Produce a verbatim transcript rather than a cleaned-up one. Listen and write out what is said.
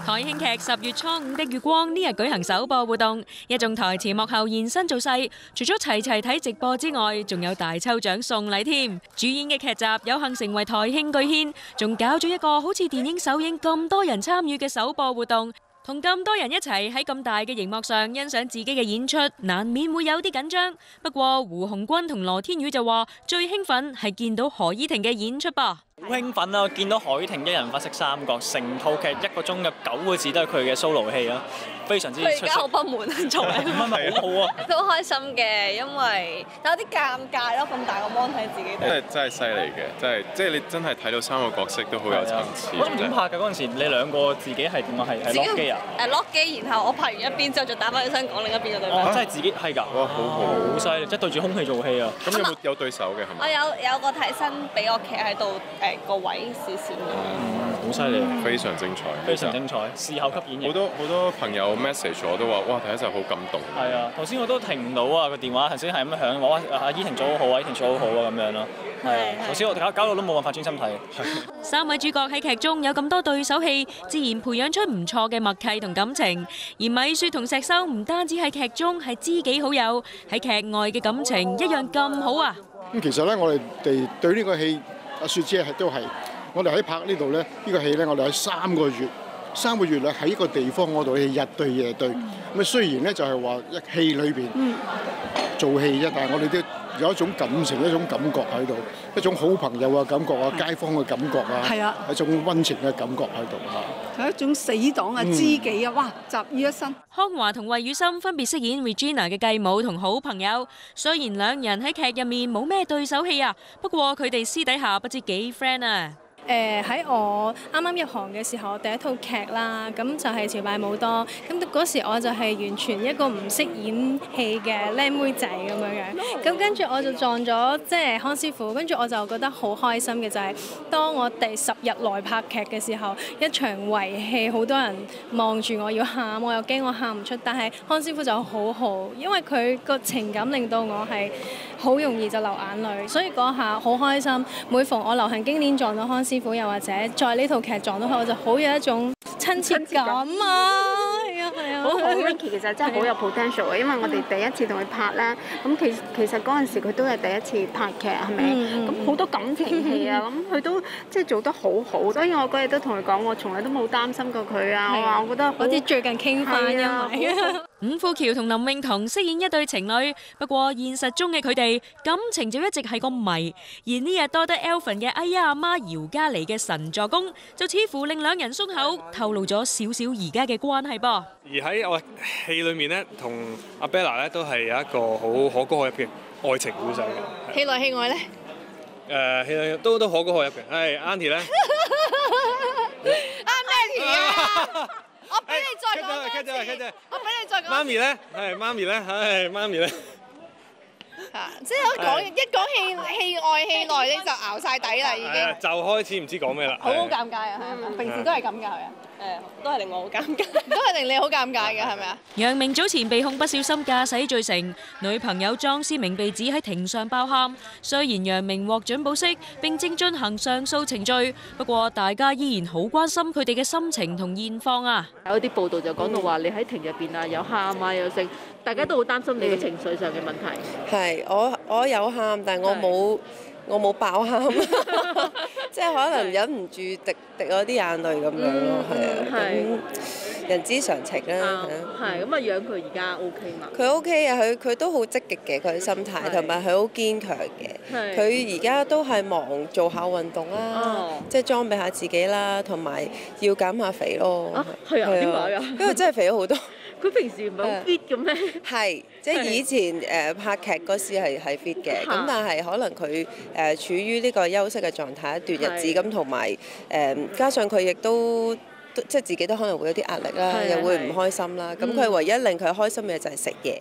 台慶劇十月初五的月光呢日舉行首播活動，一眾台前幕後現身造勢，除咗齊齊睇直播之外，仲有大抽獎送禮添。主演嘅劇集有幸成為台慶巨獻，仲搞咗一個好似電影首映咁多人參與嘅首播活動。同咁多人一齊喺咁大嘅熒幕上欣賞自己嘅演出，難免會有啲緊張。不過胡鴻鈞同羅天宇就話最興奮係見到何依婷嘅演出噃。 好興奮啊！見到何依婷一人發飾三角，成套劇一個鐘嘅九個字都係佢嘅 solo 戲啦，非常之出色。 佢而家好不滿啊，做咩？ 唔係咪好好啊？ 都開心嘅，因為有啲尷尬咯，咁大個 mon 睇自己。 真係真係犀利嘅，真係即係你真係睇到三個角色都好有層次。 咁點拍㗎？嗰陣時你兩個自己係點啊？係係 lock 機啊？ 誒 lock 機，然後我拍完一邊之後，再打翻起身講另一邊嘅對白。 哦，真係自己係㗎。哇，好好，好犀利！即係對住空氣做戲啊！ 咁有冇有對手嘅係咪？ 我有有個替身俾我企喺度誒個位。 嗯，好犀利， 非常精彩， 非常精彩，事後級演繹。 好多好多朋友 message 我都話，哇，第一集好感動。 係啊，頭先我都停唔到啊個電話，頭先係咁樣響，話哇阿依婷做好好啊，依婷做好好啊咁樣咯。係啊，頭先我搞搞到都冇辦法專心睇。 三位主角喺劇中有咁多對手戲，自然培養出唔錯嘅默契同感情。而米雪同石修唔單止喺劇中係知己好友，喺劇外嘅感情一樣咁好啊。 咁其實咧，我哋哋對呢個戲，阿雪姐係都係。我哋喺拍呢度咧，呢個戲咧，我哋喺三個月，三個月咧喺一個地方嗰度，日對夜對。咁啊，雖然咧就係話一戲裏邊做戲啫，但係我哋都有一種感情、一種感覺喺度，一種好朋友嘅感覺啊，街坊嘅感覺啊，係啊，一種溫情嘅感覺喺度啊， 係一種死黨啊、知己啊，哇，集於一身。 康華同魏宇森分別飾演 Regina 嘅繼母同好朋友，雖然兩人喺劇入面冇咩對手戲啊，不過佢哋私底下不知幾 friend 啊。 誒喺、呃、我啱啱入行嘅時候，第一套劇啦，咁就係《朝拜舞多》，咁嗰時我就係完全一個唔識演戲嘅靚妹仔咁樣樣，咁跟住我就撞咗即係康師傅，跟住我就覺得好開心嘅就係、是，當我第十日來拍劇嘅時候，一場圍戲，好多人望住我要喊，我又驚我喊唔出，但係康師傅就好好，因為佢個情感令到我係好容易就流眼淚，所以嗰下好開心。每逢我流行經典撞到康師傅，又或者在呢套劇撞到佢，我就好有一種親切感啊！係啊係啊！ 好好 Ricky 其實真係好有 potential 嘅，因為我哋第一次同佢拍啦，咁其其實嗰陣時佢都係第一次拍劇係咪？咁好多感情戲啊，咁佢都即係做得好好，所以我嗰日都同佢講，我從來都冇擔心過佢啊！我話我覺得好似最近傾翻因為伍富橋同林詠彤飾演一對情侶，不過現實中嘅佢哋感情就一直係個謎。而呢日多得 Elvin 嘅哎呀阿媽姚嘉妮嘅神助攻，就似乎令兩人鬆口，透露咗少少而家嘅關係噃。 而喺我戲裏面咧，同阿 Bella 咧都係有一個好可歌可泣嘅愛情故事嘅。 戲內戲外咧？ 誒，戲內都都可歌可泣嘅。係 Auntie 咧。 Auntie 啊！我俾你再講多次，我俾你再講。 媽咪咧，係媽咪咧，係媽咪咧。 嚇！即係一講一講戲戲外戲內，你就熬晒底啦，已經。 就開始唔知講咩啦。 好好尷尬啊！係咪？平時都係咁㗎，係咪啊？誒，都係令我好尷尬，都係令你好尷尬嘅，係咪啊？ 楊明早前被控不小心駕駛罪成，女朋友莊思明被指喺庭上爆喊。雖然楊明獲准保釋並正進行上訴程序，不過大家依然好關心佢哋嘅心情同現況啊。 有啲報道就講到話你喺庭入邊啊，有喊啊，有剩，大家都好擔心你嘅情緒上嘅問題。 係，我我有喊，但係我冇。我冇爆喊，即係可能忍唔住滴滴咗啲眼淚咁樣咯，係啊，咁人之常情啦。 係咁啊，養佢而家 O K 嘛？ 佢 O K 啊，佢佢都好積極嘅，佢心態同埋佢好堅強嘅。佢而家都係忙做下運動啦，即係裝備下自己啦，同埋要減下肥咯。 啊，係啊，點解啊？ 因為真係肥咗好多。 佢平時唔係好 fit 嘅咩？ 係，即係以前誒拍劇嗰時係係 fit 嘅，咁但係可能佢誒處於呢個休息嘅狀態一段日子，咁同埋誒加上佢亦都即係自己都可能會有啲壓力啦，又會唔開心啦，咁佢唯一令佢開心嘅就係食嘢。